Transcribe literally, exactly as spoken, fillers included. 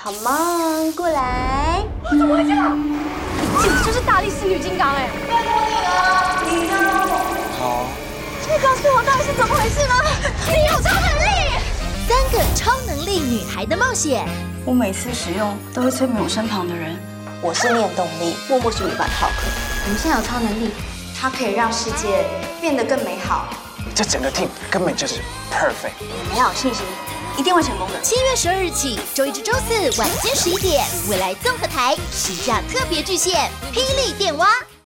Come on， 过来！ 我怎么会这样？你简直就是大力士女金刚哎！ 好， 可以告诉我到底是怎么回事吗？你有超能力！ 三个超能力女孩的冒险。 我每次使用都会催眠我身旁的人。 我是念动力，默默是女版浩克。我们现在有超能力，它可以让世界变得更美好。 这整个 team 根本就是 perfect。 我们要有信心，一定会成功的。 七月十二日起，周一至周四晚间十一点，未来综合台实价特别巨献，霹雳电蛙。